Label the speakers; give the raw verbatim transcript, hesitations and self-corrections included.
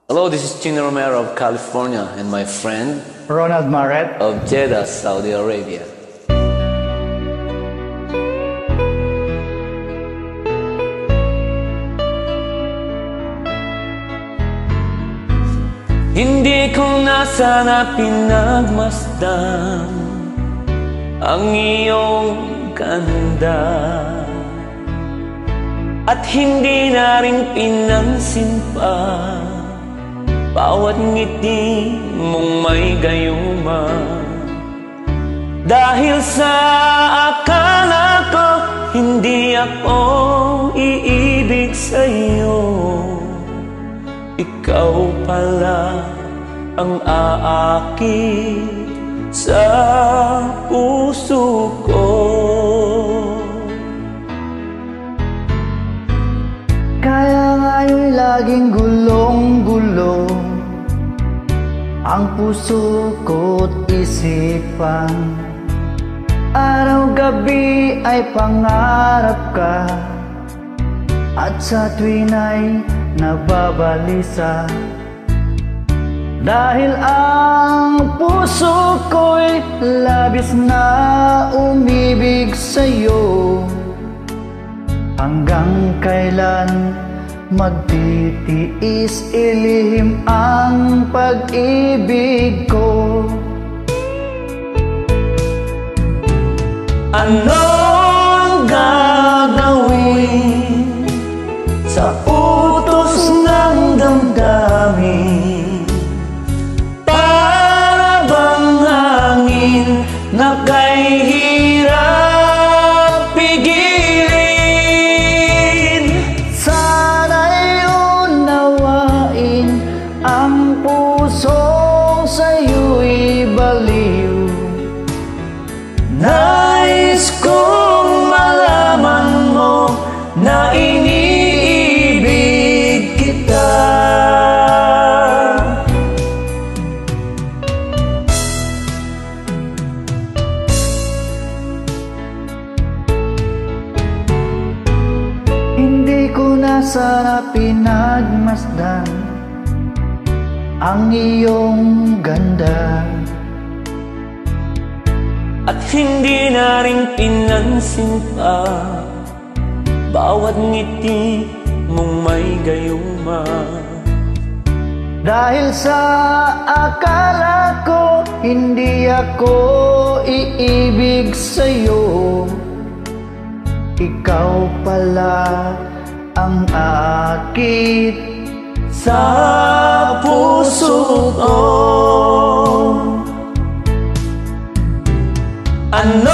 Speaker 1: Hello, this is Chino Romero of California and my friend
Speaker 2: Ronald Maret
Speaker 1: of Jeddah, Saudi Arabia. Hindi ko na sana pinagmasdan ang iyong ganda, at hindi na rin pinansin pa bawat ngiti mong may gayuma. Dahil sa akala ko hindi ako iibig sa'yo, ikaw pala ang aakit sa puso ko.
Speaker 2: Kaya nga'y laging gulong-gulo ang puso ko't isipan. Araw-gabi ay pangarap ka, at sa tuwin ay nababalisa. Dahil ang puso ko'y labis na umibig sa'yo. Hanggang kailan magtitiis ilihim ang pag-ibig ko?
Speaker 1: Anong gagawin sa utos ng damdamin? Para bang hangin na kay hirap pigilin?
Speaker 2: Sana'y unawain ang pusong sa'yo'y baliw. Nais kong malaman mo na iniibig kita. Hindi ko na sana pinagmasdan ang iyong ganda,
Speaker 1: at hindi na rin pinansin pa bawat ngiti mong may gayuma.
Speaker 2: dahil sa akala ko hindi ako iibig sa'yo, ikaw pala ang aakit
Speaker 1: Sa puso ko, ano